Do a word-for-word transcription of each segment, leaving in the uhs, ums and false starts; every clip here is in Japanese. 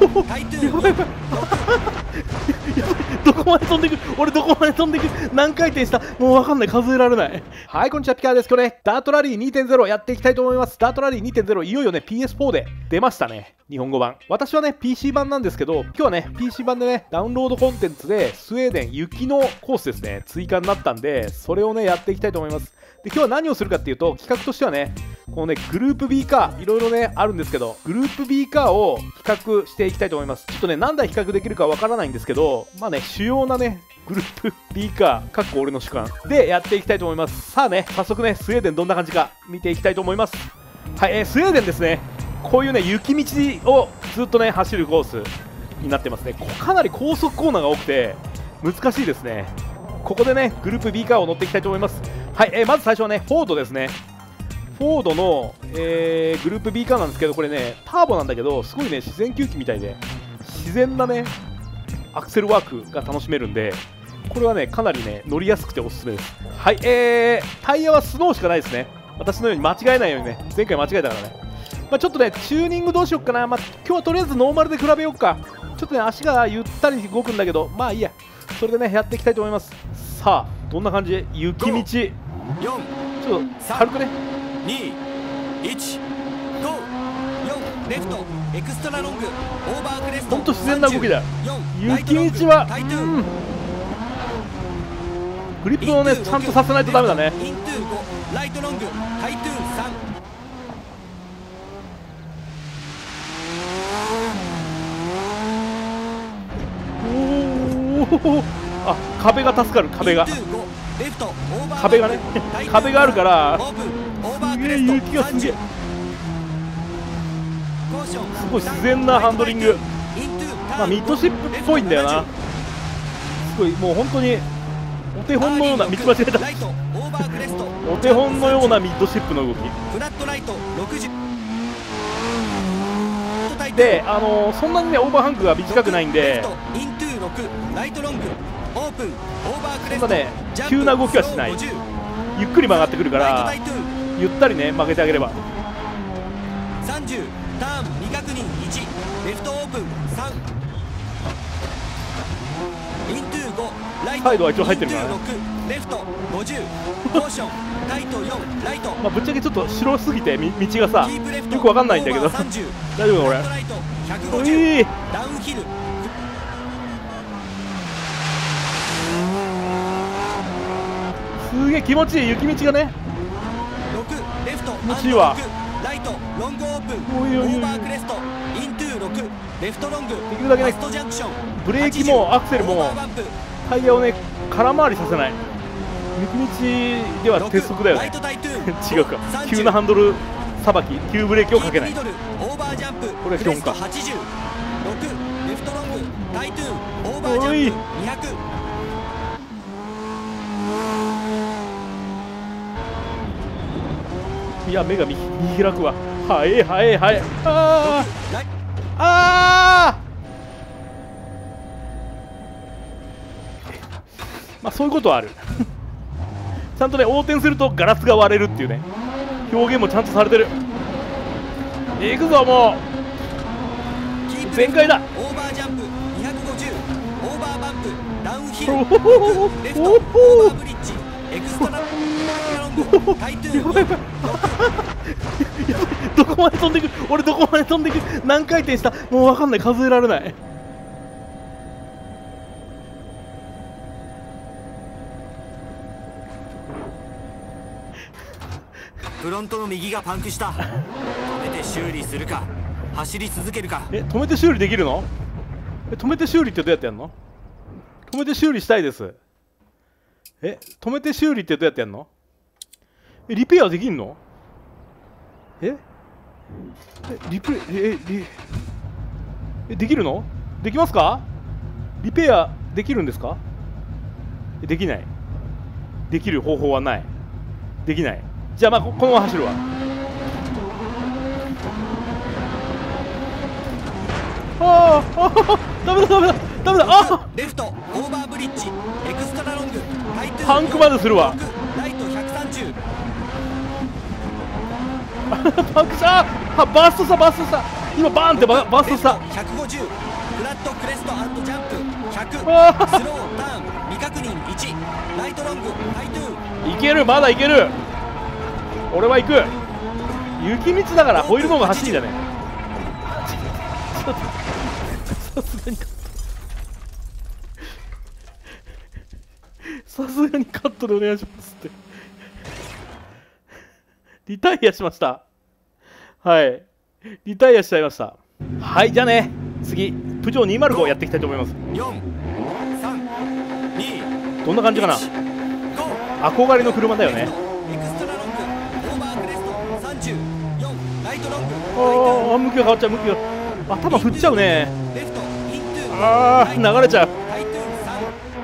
タイトゥーご、 どこまで飛んでいく、俺どこまで飛んでいく、何回転した、もう分かんない、数えられない。はい、こんにちは、ピカーです。今日ね、ダートラリー にてんゼロ やっていきたいと思います。ダートラリー にてんゼロ、いよいよね、ピーエスフォー で出ましたね、日本語版。私はね、ピーシー 版なんですけど、今日はね、ピーシー 版でね、ダウンロードコンテンツで、スウェーデン雪のコースですね、追加になったんで、それをね、やっていきたいと思います。で、今日は何をするかっていうと、企画としてはね、このね、グループ B カー、いろいろね、あるんですけど、グループ B カーを比較していきたいと思います。ちょっとね、何台比較できるかわからないんですけど、まあね、主要なね、グループ B カー、かっこ俺の主観でやっていきたいと思います。さあね、早速ね、スウェーデンどんな感じか見ていきたいと思います。はい、えー、スウェーデンですね、こういうね、雪道をずっとね、走るコースになってますね。ここかなり高速コーナーが多くて、難しいですね。ここでね、グループ B カーを乗っていきたいと思います。はい、えー、まず最初はね、フォードですね。フォードの、えー、グループ B カーなんですけど、これね、ターボなんだけど、すごいね、自然吸気みたいで、自然なね、アクセルワークが楽しめるんで、これはね、かなりね、乗りやすくておすすめです。はい、えー、タイヤはスノーしかないですね。私のように間違えないようにね、前回間違えたからね。まあ、ちょっとね、チューニングどうしよっかな。まあ、今日はとりあえずノーマルで比べようか。ちょっとね、足がゆったり動くんだけど、まあいいや。それでね、やっていきたいと思います。さあ、どんな感じで雪道。ちょっと軽くね。 に、いち、ご、よん、レフト、エクストラロング、オーバークレスト、 ほんと自然な動きだ。雪道は、うん、グリップをね、ちゃんとさせないとダメだね。 イントゥーご、ライトロング、タイトゥーンさん。 おお、あ、壁が助かる、壁が。壁がね、壁があるから、すげえ雪がすげえ。すごい自然なハンドリング。まあ、ミッドシップっぽいんだよな。すごい、もう本当にお手本のような、道間違えた。お手本のようなミッドシップの動き。で、あのー、そんなにね、オーバーハングが短くないんで、そんなね、急な動きはしない。ゆっくり曲がってくるから、ゆったりね、曲げてあげれば。 さんじゅう、ターン未確認いち、レフトオープンさん、イントゥーご、ライトサイドは一応入ってるからね。 レフトごじゅう、コーション、タイトよん、ライト。 まあぶっちゃけちょっと白すぎて道がさ、よくわかんないんだけど大丈夫かこれ。うい、 ダウンヒル。 すげえ気持ちいい、雪道がね。 ろく、レフト気持ちいいわ。 ライトロングオープン、 おいおいおい、 オーバークレスト、イントゥーろく、レフトロング、 できるだけね、ブレーキもアクセルもタイヤをね、空回りさせない。雪道では鉄則だよね。違うか、急なハンドルさばき、急ブレーキをかけない。これが基本か。おい、いや、目が見開くわ。はいはいはい。あーあー、まあそういうことはある。ちゃんとね、横転するとガラスが割れるっていうね、表現もちゃんとされてる。いくぞ、もう全開だ。 オーバージャンプにひゃくごじゅう、オーバーバンプ、ダウンヒル、レフト、オーバーブリッジ、エクストラロング、タイトゥーご。 どこまで飛んでいく、俺どこまで飛んでいく、何回転した、もう分かんない、数えられない。 フロントの右がパンクした。止めて修理するか、走り続けるか。 え、止めて修理できるの？え、止めて修理ってどうやってやるの？止めて修理したいです。え、止めて修理ってどうやってやるの？え、リペアできんの？ええ、リプレイ、え、リ、え、できるの？できますか？リペアできるんですか？え、できない。できる方法はない。できない。じゃあまあ こ, このまま走るわ。あーあー、ダメだダメだダメだ。あレフトオーバーブリッジ、エクストラロング、 パンクまでするわ。 ライトひゃくさんじゅう。 パンクしたー。バーストさバーストさ今バーンってババーストした。 ひゃくごじゅうフラットクレスト&ジャンプひゃくスロあーターン未確認いちライトロングハイトゥーーいける、まだいける。俺は行く。雪道だからホイールの方が走るんじゃねちょっとさすがにさすがにカットでお願いしますってリタイアしました。はい、リタイアしちゃいました。はい、じゃあね、次プジョーにひゃくごやっていきたいと思います。 よんさんにどんな感じかな。憧れの車だよね。 エクストラロングオーバークレストさんじゅうよんライトロングああ、向きが変わっちゃう、向きが頭振っちゃうね。 レフトイントゥーああ、流れちゃう。 ハイトゥーさん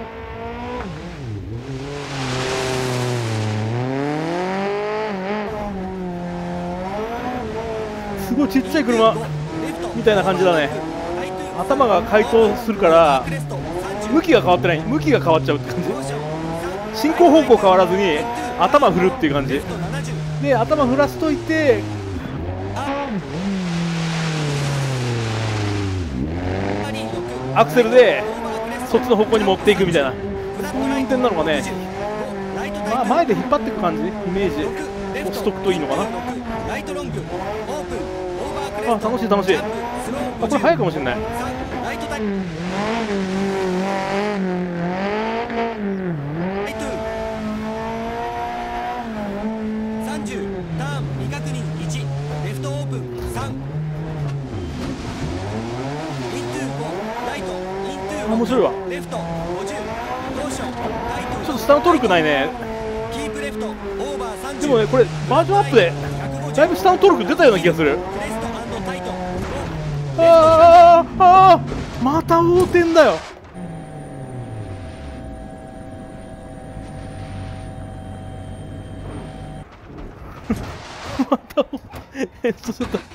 すごいちっちゃい車みたいな感じだね。頭が回答するから向きが変わってない、向きが変わっちゃうって感じ。進行方向変わらずに頭振るっていう感じで、頭振らしといてアクセルでそっちの方向に持っていくみたいな、そういう運転なのかね。まあ前で引っ張っていく感じ、イメージをしとくといいのかな。あ、楽しい楽しい。あ、これ速いかもしれない。 さんじゅうターン未確認いちレフトオープンさんイントゥーごライトイントゥーあ、面白いわ。 レフトごじゅうゴーションライトちょっとスタントルクないね。 キープレフトオーバーさんじゅうでもね、これバージョンアップでだいぶスタントルク出たような気がする。 クレスト&タイトあーあー、また横転だよ。また横転えっとちょっと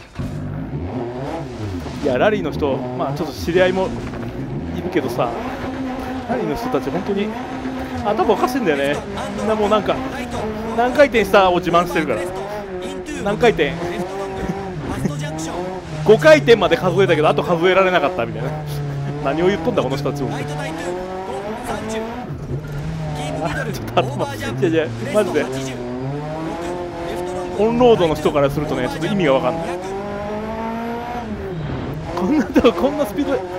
いや、ラリーの人、まあちょっと知り合いもいるけどさ、ラリーの人たち本当に頭おかしいんだよね。みんなもうなんか何回転したを自慢してるから。何回転ごかい転まで数えたけどあと数えられなかったみたいな何を言っとんだこの人たちも。ちょっと頭いやいやマジでオンロードの人からするとね、ちょっと意味が分かんない。こんなこんなスピードで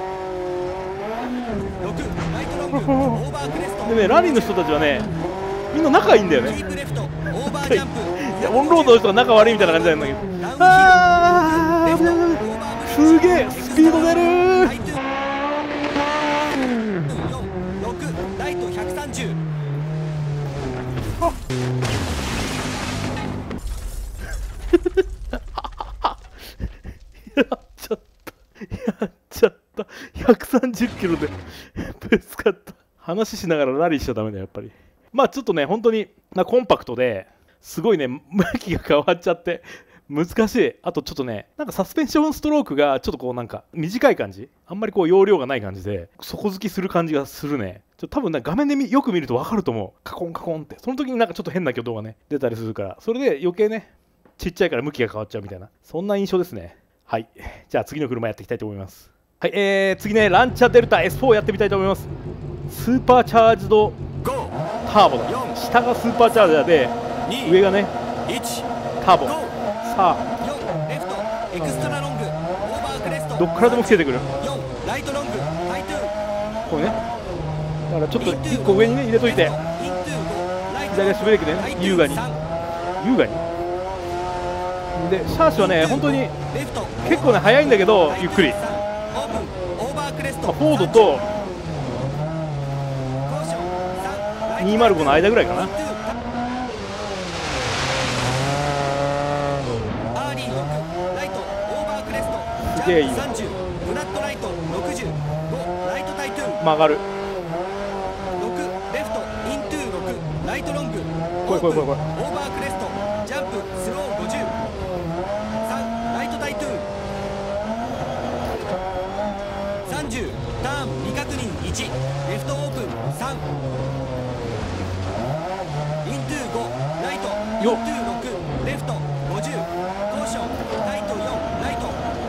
でね、ラリーの人たちはね、みんな仲いいんだよね。いや、オンロードの人が仲悪いみたいな感じなんだけど、あー、すげえスピード出るー。 ライトひゃくさんじゅうやっちゃったやっちゃったひゃくさんじゅっキロでぶつかった。話しながらラリーしちゃダメだよやっぱり。まあちょっとね、本当にまあコンパクトですごいね、向きが変わっちゃって難しい。あとちょっとね、なんかサスペンションストロークがちょっとこうなんか短い感じ、あんまりこう容量がない感じで底付きする感じがするね。ちょ多分ね、画面でみよく見ると分かると思う。カコンカコンって、その時になんかちょっと変な挙動がね出たりするから、それで余計ねちっちゃいから向きが変わっちゃうみたいな、そんな印象ですね。はい、じゃあ次の車やっていきたいと思います。はい、えー、次ね、ランチャーデルタ エスフォー やってみたいと思います。スーパーチャージドターボだ。下がスーパーチャージャーで上がねターボ。さあどっからでも来ててくる。これね、だからちょっといっこ上にね入れといて、左足ブレーキでね優雅に優雅にで、シャーシはね本当に結構ね速いんだけどゆっくり。まあ、フォードとにひゃくごの間ぐらいかな。すげえいい。曲がる。これこれこれこれ。オーバークレストジャンプスローごじゅうさんライトタイトゥーンさんじゅうターン未確認いちレフトオープンさんイントゥーごライトイントゥーろくレフトごじゅうコーションタイトよんライト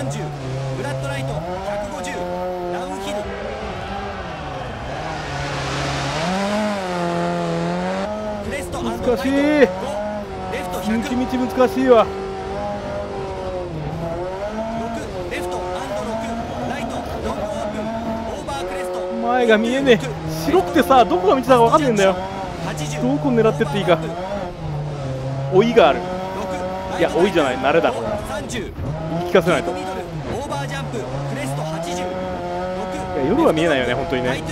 さんじゅう、フラットライトひゃくごじゅう、ダウンヒルクレスト難しい。 ライトご、レフトひゃく、 道道難しいわ。 ろく、レフトろく、ライトロングオープン、オーバークレスト、 前が見えねえ。白くてさ、どこが道だか分かんねえんだよ。どこ狙ってっていいか。追いがある。いや、追いじゃない、慣れだこれ。言い聞かせないと。いや、夜は見えないよね、本当にね。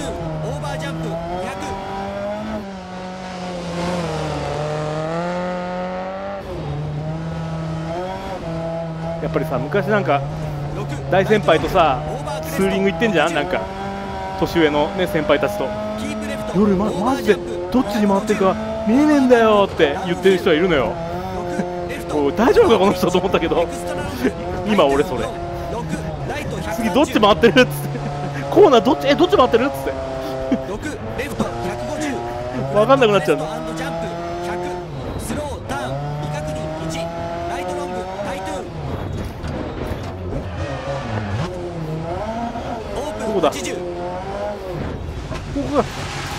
やっぱりさ、昔なんか大先輩とさツーリング行ってんじゃん、なんか年上のね先輩たちと。夜まマジでどっちに回ってるか見えねえんだよって言ってる人はいるのよ。おい大丈夫かこの人と思ったけど今俺それ次どっち回ってるっつってコーナーどっちえどっち回ってるっつって分かんなくなっちゃうの。どこだここが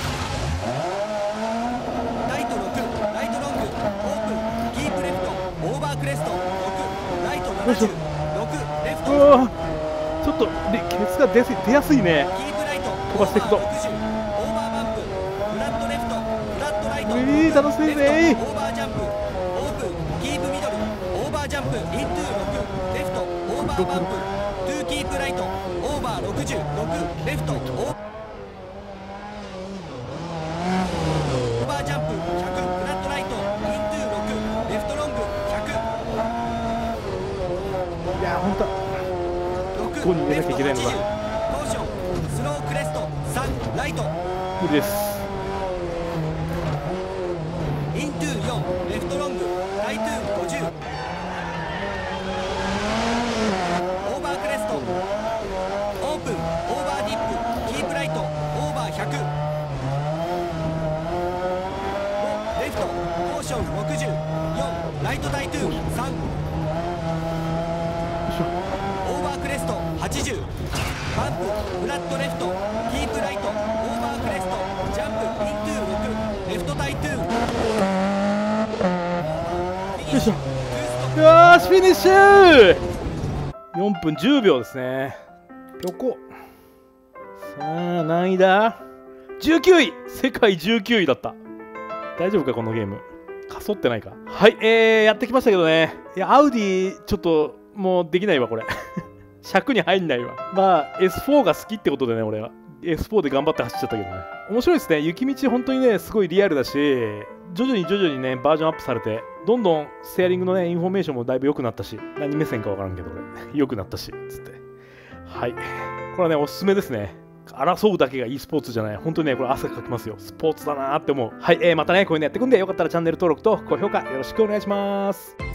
ライトろく、ライトロング、オープン、キープレフト、オーバークレスト、ろく、ライトななじゅう、ろく、レフト、 うわちょっとでケツが出す出やすいね。 キープライト、 飛ばしていくとオーバーろくじゅう、オーバーバンプ、フラットレフト、フラットライト、 えー、楽しいねオーバージャンプ、オープン、キープミドル、オーバージャンプ、イントゥーろく、レフト、オーバーバンプ、トゥーキープライト、オーバーろくじゅう、ろく、レフト、オーバージャンプひゃく、フラットライト、イントゥーろく、レフトロングひゃく、 いや本当ろく、 ここに入れなきゃいけないのだ。 コーション、スロークレストさん、ライト、 無理です。 イントゥーよん、レフトロング、ライトゥーごじゅう、オーバークレスト、オープン、オーバーディップ、キープライト、オーバーひゃく、レフト、コーションろくじゅう、よん、ライトタイトゥーさん、オーバークレストはちじゅう、バンプ、フラットレフト、キープライト、オーバークレスト、ジャンプ、イントゥーろく、レフトタイトゥー、 よいしょ。よーしフィニッシュ。よんぷんじゅうびょうですね。ぴょこ。さあ何位だ。じゅうきゅうい。世界じゅうきゅういだった。大丈夫かこのゲーム。かそってないか。はい、えー、やってきましたけどね。いやアウディちょっともうできないわこれ尺に入んないわ。まあ エスフォー が好きってことでね、俺は エスフォー で頑張って走っちゃったけどね。面白いですね。雪道本当にねすごいリアルだし、徐々に徐々にねバージョンアップされて、どんどんステアリングのねインフォメーションもだいぶ良くなったし、何目線か分からんけど俺良くなったしつって、はい、これはねおすすめですね。争うだけが e スポーツじゃない。本当にねこれ汗かきますよ。スポーツだなーって思う。はい、えー、またねこういうのやってくんで、よかったらチャンネル登録と高評価よろしくお願いします。